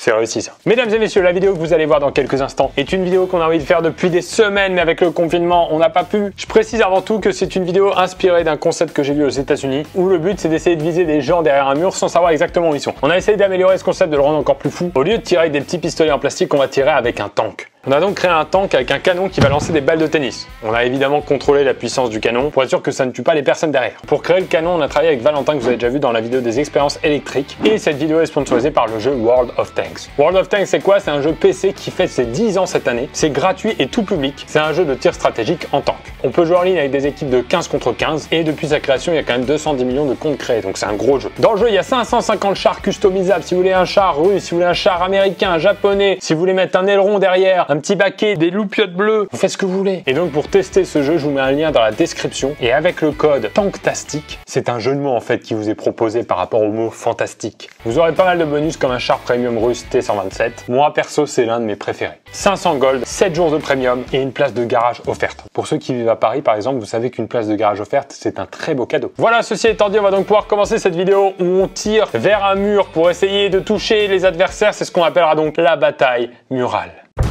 C'est réussi ça. Mesdames et messieurs, la vidéo que vous allez voir dans quelques instants est une vidéo qu'on a envie de faire depuis des semaines, mais avec le confinement, on n'a pas pu. Je précise avant tout que c'est une vidéo inspirée d'un concept que j'ai vu aux États-Unis, où le but c'est d'essayer de viser des gens derrière un mur sans savoir exactement où ils sont. On a essayé d'améliorer ce concept, de le rendre encore plus fou. Au lieu de tirer avec des petits pistolets en plastique, on va tirer avec un tank. On a donc créé un tank avec un canon qui va lancer des balles de tennis. On a évidemment contrôlé la puissance du canon pour être sûr que ça ne tue pas les personnes derrière. Pour créer le canon, on a travaillé avec Valentin que vous avez déjà vu dans la vidéo des expériences électriques. Et cette vidéo est sponsorisée par le jeu World of Tanks. World of Tanks, c'est quoi? C'est un jeu PC qui fête ses 10 ans cette année. C'est gratuit et tout public. C'est un jeu de tir stratégique en tank. On peut jouer en ligne avec des équipes de 15 contre 15 et depuis sa création, il y a quand même 210 millions de comptes créés. Donc c'est un gros jeu. Dans le jeu, il y a 550 chars customisables. Si vous voulez un char russe, si vous voulez un char américain, japonais, si vous voulez mettre un aileron derrière, un petit baquet, des loupiottes bleues, vous faites ce que vous voulez. Et donc pour tester ce jeu, je vous mets un lien dans la description. Et avec le code TANKTASTIC, c'est un jeu de mots en fait qui vous est proposé par rapport au mot fantastique. Vous aurez pas mal de bonus comme un char premium russe T127. Moi perso, c'est l'un de mes préférés. 500 gold, 7 jours de premium et une place de garage offerte. Pour ceux qui vivent à Paris par exemple, vous savez qu'une place de garage offerte, c'est un très beau cadeau. Voilà, ceci étant dit, on va donc pouvoir commencer cette vidéo où on tire vers un mur pour essayer de toucher les adversaires. C'est ce qu'on appellera donc la bataille murale.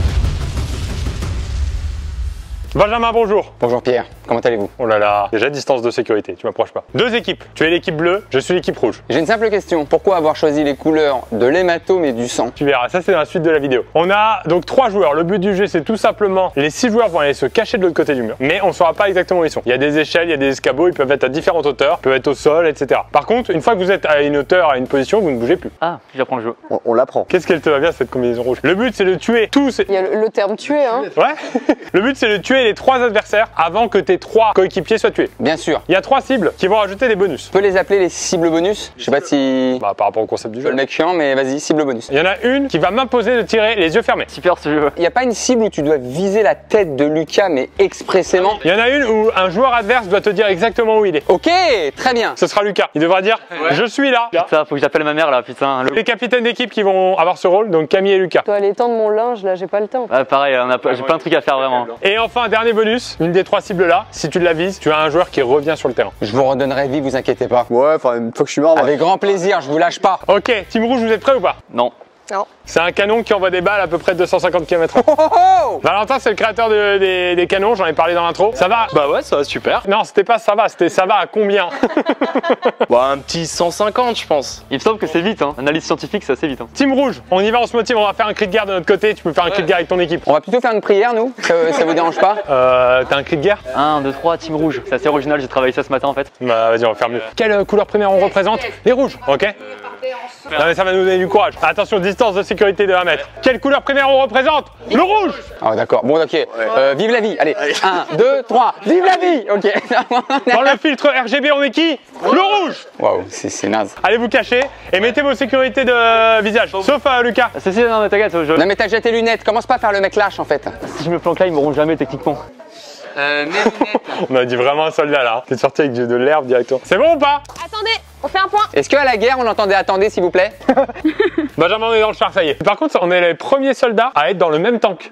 Benjamin, bonjour. Bonjour Pierre, comment allez-vous? Oh là là, déjà distance de sécurité, tu m'approches pas. Deux équipes, tu es l'équipe bleue, je suis l'équipe rouge. J'ai une simple question, pourquoi avoir choisi les couleurs de l'hématome et du sang? Tu verras, ça c'est dans la suite de la vidéo. On a donc 3 joueurs, le but du jeu c'est tout simplement, les 6 joueurs vont aller se cacher de l'autre côté du mur. Mais on ne saura pas exactement où ils sont. Il y a des échelles, il y a des escabeaux, ils peuvent être à différentes hauteurs, ils peuvent être au sol, etc. Par contre, une fois que vous êtes à une hauteur, à une position, vous ne bougez plus. Ah, j'apprends le jeu. On l'apprend. Qu'est-ce qu'elle te va bien cette combinaison rouge? Le but c'est de tuer tous. Il y a le terme tuer, hein. Ouais. Le but c'est de tuer les 3 adversaires avant que tes 3 coéquipiers soient tués. Bien sûr. Il y a 3 cibles qui vont rajouter des bonus. Tu peux les appeler les cibles bonus? Je sais pas si... Bah par rapport au concept du jeu. Le mec chiant, mais vas-y, cible bonus. Il y en a une qui va m'imposer de tirer les yeux fermés. Super ce jeu. Il n'y a pas une cible où tu dois viser la tête de Lucas, mais expressément? Il y en a une où un joueur adverse doit te dire exactement où il est. Ok, très bien. Ce sera Lucas. Il devra dire je suis là. Ça, faut que j'appelle ma mère là, putain. Les capitaines d'équipe qui vont avoir ce rôle, donc Camille et Lucas. Je dois aller tendre mon linge, là, j'ai pas le temps. Ouais, pareil, j'ai plein de trucs à faire vraiment. Et enfin, dernier bonus, une des 3 cibles là, si tu la vises, tu as un joueur qui revient sur le terrain. Je vous redonnerai vie, vous inquiétez pas. Ouais, enfin, une fois que je suis mort, Avec grand plaisir, je vous lâche pas. Ok, Team Rouge, vous êtes prêts ou pas? Non. Non. C'est un canon qui envoie des balles à peu près de 250 km/h. Oh, oh, oh. Valentin, c'est le créateur des canons, j'en ai parlé dans l'intro. Ça va? bah ouais, ça va super. Non, c'était pas ça va, c'était ça va à combien? Bah, un petit 150, je pense. Il me semble que c'est vite, hein. Analyse scientifique, c'est assez vite. Hein. Team Rouge, on y va, on se motive, on va faire un cri de guerre de notre côté. Tu peux faire un cri de guerre avec ton équipe. On va plutôt faire une prière, nous? Ça vous dérange pas? T'as un cri de guerre? 1, 2, 3, team rouge. C'est assez original, j'ai travaillé ça ce matin en fait. Bah vas-y, on va faire mieux. Quelle couleur primaire on représente? Les rouges, ok? Non mais ça va nous donner du courage. Attention, distance de sécurité de 1 mètre. Quelle couleur primaire on représente? Le rouge. Ah d'accord, bon ok. Vive la vie, allez. 1, 2, 3, vive la vie. Ok. Dans le filtre RGB, on est qui? Le rouge. Waouh, c'est naze. Allez vous cacher et mettez vos sécurités de visage. Sauf Lucas. Si, non mais t'inquiète, je... Non mais t'as déjà tes lunettes, commence pas à faire le mec lâche en fait. Si je me planque là, ils m'auront jamais techniquement. Mes lunettes. On a dit vraiment un soldat là. T'es sorti avec de l'herbe directement. C'est bon ou pas? Attendez, on fait un point. Est-ce qu'à la guerre on entendait attendez s'il vous plaît? Benjamin, on est dans le char, ça y est. Par contre, on est les premiers soldats à être dans le même tank.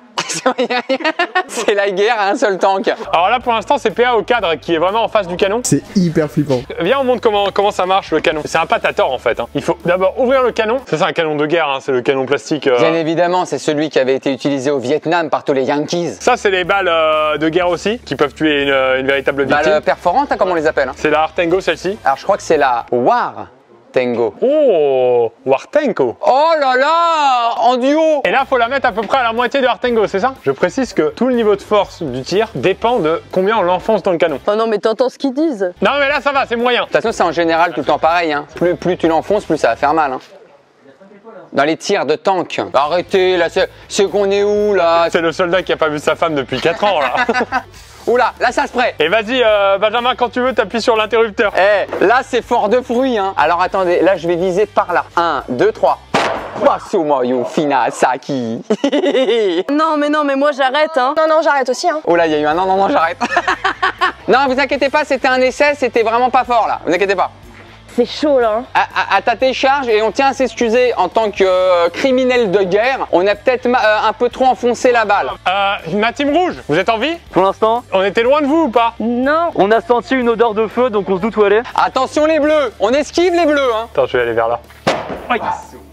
C'est la guerre à un seul tank. Alors là, pour l'instant, c'est PA au cadre qui est vraiment en face du canon. C'est hyper flippant. Viens, on montre comment ça marche le canon. C'est un patator en fait. Hein. Il faut d'abord ouvrir le canon. Ça, c'est un canon de guerre, hein. C'est le canon plastique. Bien évidemment, c'est celui qui avait été utilisé au Vietnam par tous les Yankees. Ça, c'est les balles de guerre aussi, qui peuvent tuer une véritable victime. Balle perforante, hein, comme on les appelle. Hein. C'est la Artengo, celle-ci. Alors je crois que c'est la War Tango. Oh, Wartenko. Oh là là, en duo. Et là, faut la mettre à peu près à la moitié de Artengo, c'est ça? Je précise que tout le niveau de force du tir dépend de combien on l'enfonce dans le canon. Oh non, mais t'entends ce qu'ils disent. Non, mais là, ça va, c'est moyen. De toute façon, c'est en général tout le temps pareil. Hein. Plus tu l'enfonces, plus ça va faire mal. Hein. Dans les tirs de tank. Arrêtez, là, c'est qu'on est où, là? C'est le soldat qui a pas vu sa femme depuis 4 ans, là. Oula, là ça se prête. Et vas-y, Benjamin, quand tu veux, t'appuies sur l'interrupteur. Eh, là c'est fort de fruits. Hein. Alors attendez, là je vais viser par là. 1, 2, 3. Mario Fina Saki. Non, mais moi j'arrête, hein. Non, j'arrête aussi, hein. Oh là, il y a eu un non, j'arrête. Non, vous inquiétez pas, c'était un essai, c'était vraiment pas fort là. Vous inquiétez pas. C'est chaud là. À ta décharge, et on tient à s'excuser en tant que criminel de guerre, on a peut-être un peu trop enfoncé la balle. Ma team rouge, vous êtes en vie? Pour l'instant, On était loin de vous ou pas? Non. on a senti une odeur de feu, donc on se doute où elle est. Attention les bleus, on esquive les bleus hein. Attends, je vais aller vers là. Oui.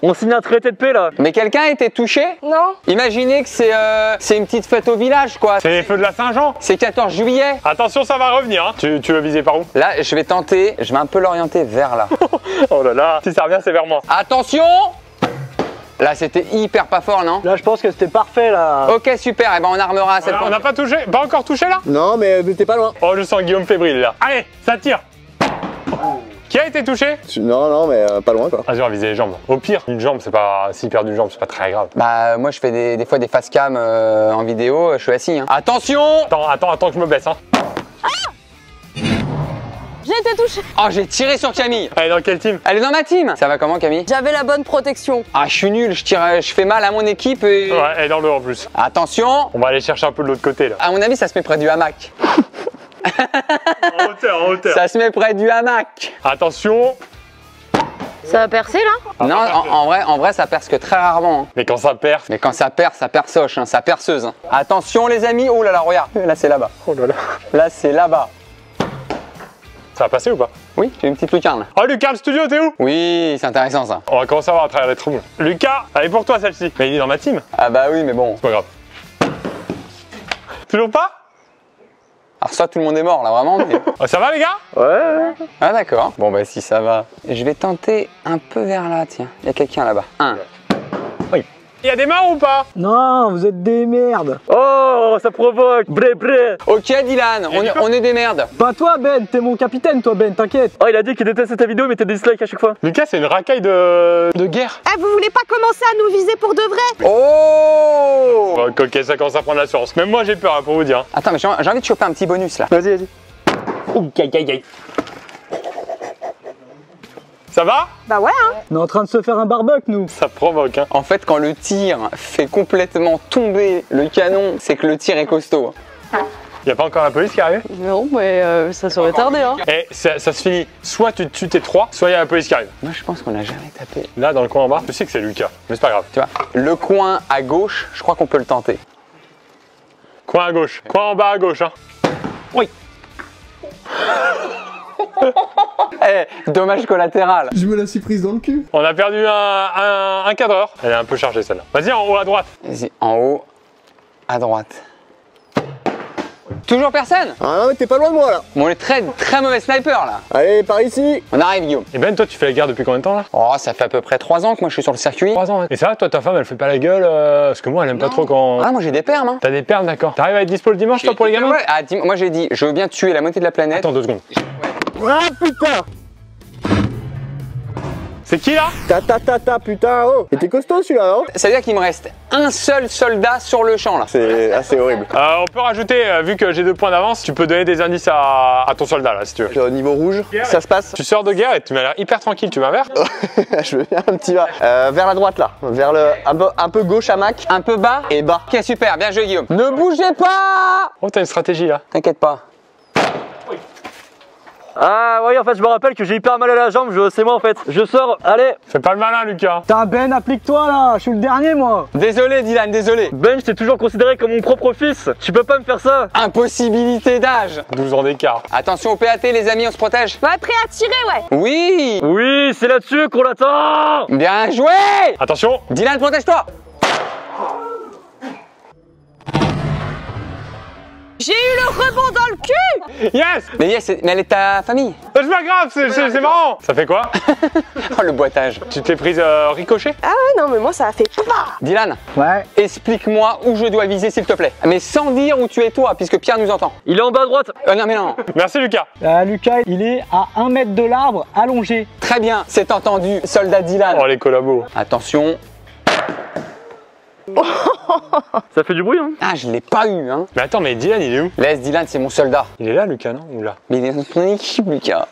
On signe un traité de paix là. Mais quelqu'un a été touché? Non. Imaginez que c'est une petite fête au village, quoi. C'est les feux de la Saint-Jean. C'est 14 juillet. Attention, ça va revenir. Hein. Tu veux viser par où? Là, je vais tenter, je vais un peu l'orienter vers là. Oh là là. Si ça revient, c'est vers moi. Attention! Là, c'était hyper pas fort, non? Là, je pense que c'était parfait là. Ok, super. Et ben, on armera à cette On fois. n'a pas touché, pas encore touché là? Non, mais t'es pas loin. Oh, je sens Guillaume fébrile là. Allez, ça tire. Qui a été touché? Non, mais pas loin quoi. Vas-y, on va viser les jambes. Au pire, une jambe, c'est pas. S'il perd une jambe, c'est pas très grave. Bah, moi, je fais des fois des face cam en vidéo. Je suis assis. Hein. Attention! Attends que je me baisse. Hein. J'ai été touchée. Oh, j'ai tiré sur Camille. Elle est dans quel team? Elle est dans ma team. Ça va comment, Camille? J'avais la bonne protection. Ah, je suis nul. Je fais mal à mon équipe et. Ouais, elle est dans le en plus. Attention! On va aller chercher un peu de l'autre côté là. À mon avis, ça se met près du hamac. En hauteur. Ça se met près du hamac. Attention. Ça va percer là? Non, en vrai, ça perce que très rarement. Hein. Mais quand ça perce. Mais quand ça perçoche, hein, ça perceuse. Hein. Attention, les amis. Oh là là, regarde. Là, c'est là-bas. Oh là là. Là, c'est là-bas. Ça va passer ou pas? Oui, j'ai une petite lucarne là. Oh Lucas, le studio, t'es où? Oui, c'est intéressant ça. On va commencer à voir à travers les trous. Lucas, elle est pour toi celle-ci. Mais il est dans ma team. Ah bah oui, mais bon. C'est pas grave. Toujours pas? Alors ça, tout le monde est mort là, vraiment. Mais... Oh, ça va les gars? Ouais. Ah d'accord. Bon bah si ça va. Je vais tenter un peu vers là, tiens. Il y a quelqu'un là-bas. Il y a des morts ou pas? Non, vous êtes des merdes. Oh, ça provoque. Bré. Ok Dylan, on est des merdes. Pas toi Ben, t'es mon capitaine toi Ben, t'inquiète. Oh, il a dit qu'il détestait ta vidéo, mais t'as des dislikes à chaque fois. Lucas, c'est une racaille de guerre. Eh, vous voulez pas commencer à nous viser pour de vrai? Oh Ok, ça commence à prendre l'assurance. Même moi j'ai peur hein, pour vous dire. Attends, mais j'ai envie de choper un petit bonus là. Vas-y. Ouh, aïe. Ça va? Bah ouais hein. On est en train de se faire un barbecue nous. Ça provoque hein. En fait, quand le tir fait complètement tomber le canon, c'est que le tir est costaud. Y a pas encore la police qui arrive? Non mais ça serait tardé hein. Et ça se finit, soit tu tues tes trois, soit il y a la police qui arrive. Moi, je pense qu'on n'a jamais tapé. Là dans le coin en bas, je sais que c'est Lucas, mais c'est pas grave. Tu vois, le coin à gauche, je crois qu'on peut le tenter. Coin à gauche, coin en bas à gauche hein. Oui. Dommage collatéral. Je me la suis prise dans le cul. On a perdu un cadreur. Elle est un peu chargée celle-là. Vas-y en haut à droite. Vas-y, en haut, à droite. Toujours personne? Ah non, mais t'es pas loin de moi là. Bon, on est très mauvais sniper là. Allez, par ici. On arrive, Guillaume. Et Ben toi tu fais la guerre depuis combien de temps là? Oh, ça fait à peu près 3 ans que moi je suis sur le circuit. 3 ans. Hein. Et ça va, toi ta femme elle fait pas la gueule parce que moi elle aime pas trop quand. Ah, moi j'ai des permes. Hein. T'as des perles d'accord. T'arrives à être dispo le dimanche toi pour les gamins? Ouais. Ah, moi j'ai dit, je veux bien tuer la moitié de la planète. Attends 2 secondes. Ah putain. C'est qui là? Ta putain, oh. Et t'es costaud celui-là, non? Ça veut dire qu'il me reste un seul soldat sur le champ là. C'est assez horrible. On peut rajouter, vu que j'ai 2 points d'avance, tu peux donner des indices à ton soldat là si tu veux. Au niveau rouge, ça se passe. Tu sors de guerre et tu m'as l'air hyper tranquille, tu m'as vers? Je veux faire un petit bas. Vers la droite là. Vers le. Un peu gauche à Mac. Un peu bas Et bas. Ok, super, bien joué Guillaume. Ne bougez pas. Oh t'as une stratégie là. T'inquiète pas. Ah, oui, en fait, je me rappelle que j'ai hyper mal à la jambe. C'est moi en fait. Je sors, allez. Fais pas le malin Lucas. Putain Ben, applique-toi là, je suis le dernier moi. Désolé Dylan, désolé. Ben, je t'ai toujours considéré comme mon propre fils. Tu peux pas me faire ça. Impossibilité d'âge. 12 ans d'écart. Attention au PAT les amis, on se protège. Ouais, prêt à tirer ouais. Oui. Oui, c'est là-dessus qu'on l'attend. Bien joué. Attention. Dylan, protège-toi. J'ai eu le rebond dans le cul. Yes. Mais yes, mais elle est ta famille. C'est pas grave, c'est marrant. Ça fait quoi? Oh le boitage. Tu t'es prise ricochet? Ah ouais non mais moi ça a fait. Dylan, Ouais. explique-moi où je dois viser s'il te plaît. Mais sans dire où tu es toi, puisque Pierre nous entend. Il est en bas à droite. Non mais non. Merci Lucas. Lucas, il est à 1 mètre de l'arbre, allongé. Très bien, c'est entendu, soldat Dylan. Oh les collabos. Attention. Ça fait du bruit, hein. Ah, je l'ai pas eu, hein. Mais attends, mais Dylan il est où? Laisse Dylan, c'est mon soldat. Il est là Lucas non? Ou là? Mais il est dans ton équipe, Lucas.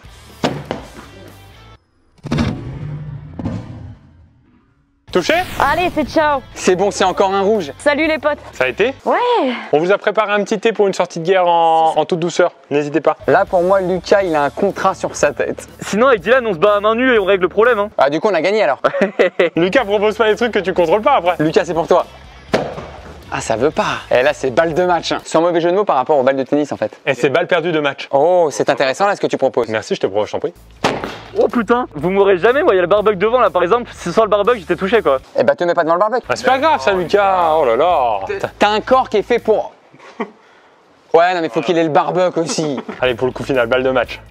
Touché? Allez c'est ciao. C'est bon, c'est encore un rouge. Salut les potes. Ça a été? Ouais. On vous a préparé un petit thé pour une sortie de guerre en toute douceur. N'hésitez pas. Là, pour moi, Lucas, il a un contrat sur sa tête. Sinon, avec Dylan, on se bat à main nue et on règle le problème, hein. Ah, du coup, on a gagné alors. Lucas propose pas des trucs que tu contrôles pas après. Lucas, c'est pour toi. Ah, ça veut pas. Et là, c'est balle de match. Hein. Sans mauvais jeu de mots par rapport aux balles de tennis en fait. Et c'est balle perdue de match. Oh, c'est intéressant là ce que tu proposes. Merci, je t'en prie. Oh putain, vous m'aurez jamais, moi il y a le barbug devant là par exemple, si sans le barbug j'étais touché quoi. Eh bah, te mets pas devant le barbecue. Ah, c'est pas grave ça, Lucas. Oh là là. T'as un corps qui est fait pour. Ouais, non, mais faut qu'il ait le barbecue aussi. Allez, pour le coup final, balle de match.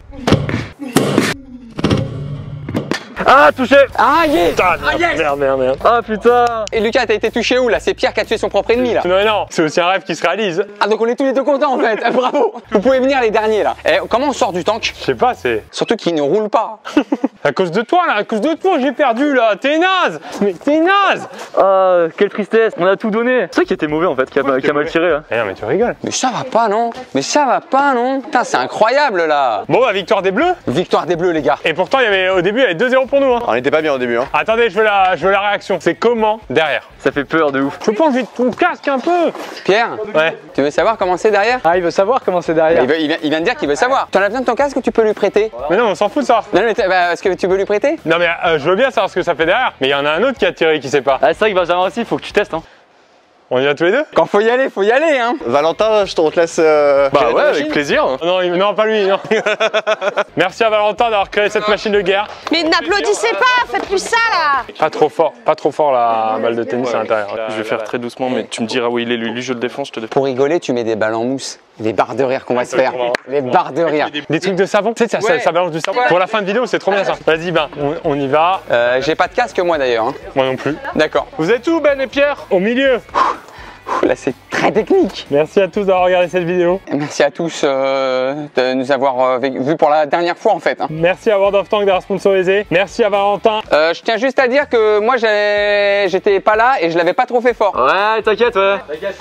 Ah touché. Ah, yeah. Ah, merde. Ah putain. Et Lucas, t'as été touché où là? C'est Pierre qui a tué son propre ennemi là. Non, mais non, c'est aussi un rêve qui se réalise. Ah, donc on est tous les deux contents en fait. Bravo. Vous pouvez venir les derniers là. Et comment on sort du tank? Je sais pas, c'est Surtout qu'il ne roule pas. à cause de toi là, à cause de toi, j'ai perdu là. T'es naze. Mais t'es naze. Ah quelle tristesse, on a tout donné. C'est ça qui était mauvais en fait, qui a mal tiré là. Eh non, mais tu rigoles. Mais ça va pas non? Mais ça va pas non? Putain, c'est incroyable là. Bon, bah, victoire des Bleus. Victoire des Bleus les gars. Et pourtant, au début, il y avait 2-0 pour nous. Hein. On était pas bien au début, hein. Attendez, je veux la réaction. C'est comment derrière? Ça fait peur de ouf. Je peux enlever ton casque un peu. Pierre, Ouais. tu veux savoir comment c'est derrière? Ah, il veut savoir comment c'est derrière. Il vient de dire qu'il veut savoir. T'en as besoin de ton casque ou tu peux lui prêter? Mais non, on s'en fout de ça. Non mais est-ce que tu peux lui prêter? Non, mais je veux bien savoir ce que ça fait derrière. Mais il y en a un autre qui a tiré qui sait pas. Ah c'est vrai que Benjamin aussi, faut que tu testes hein. On y va tous les deux? Quand faut y aller hein. Valentin, on te laisse. Bah gérer ta machine. plaisir. Non, pas lui. Non. Merci à Valentin d'avoir créé cette machine de guerre. Mais n'applaudissez pas, faites plus ça là. Pas trop fort la balle de tennis à l'intérieur. Je vais faire très doucement, mais tu me diras où il est, lui je le défonce, je te défonce. Pour rigoler, tu mets des balles en mousse. Les barres de rire qu'on va se faire. Les barres de rire. Des trucs de savon, tu sais, ça balance du savon. Pour la fin de vidéo, c'est trop bien ça. Vas-y, Ben, on y va. J'ai pas de casque moi d'ailleurs. Hein. Moi non plus. D'accord. Vous êtes où, Ben et Pierre? Au milieu. Là c'est très technique. Merci à tous d'avoir regardé cette vidéo. Et merci à tous de nous avoir vu pour la dernière fois en fait. Hein. Merci à World of Tanks d'avoir sponsorisé. Merci à Valentin. Je tiens juste à dire que moi j'étais pas là et je l'avais pas trop fait fort. Ouais t'inquiète ouais.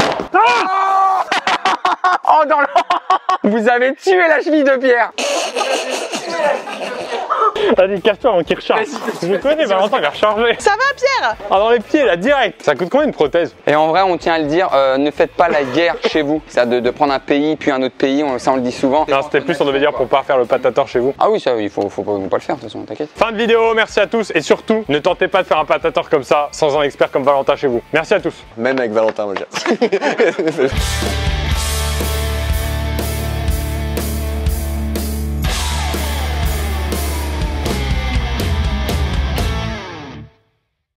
Oh dans le... Vous avez tué la cheville de Pierre. Vas-y, cache-toi avant qu'il recharge. Je connais, Valentin, il va recharger. Ça va Pierre? Ah, dans les pieds, là, direct. Ça coûte combien une prothèse? Et en vrai, on tient à le dire, ne faites pas la guerre chez vous. Ça de prendre un pays puis un autre pays, ça on le dit souvent. Non, c'était plus, on devait dire pour pas faire le patator chez vous. Ah oui, ça, il faut pas le faire de toute façon, t'inquiète. Fin de vidéo, merci à tous. Et surtout, ne tentez pas de faire un patator comme ça sans un expert comme Valentin chez vous. Merci à tous. Même avec Valentin, moi je dirais.